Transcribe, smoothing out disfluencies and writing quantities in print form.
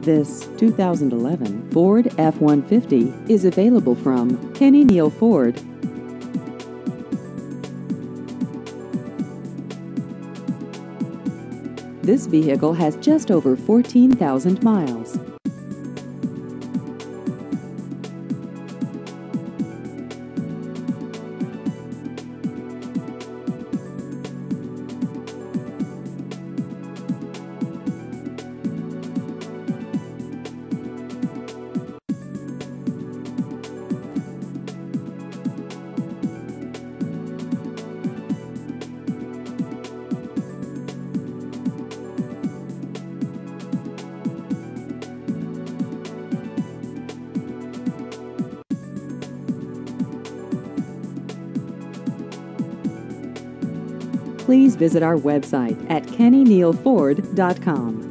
This 2011 Ford F-150 is available from Kenny Neal Ford. This vehicle has just over 14,000 miles. Please visit our website at kennynealford.com.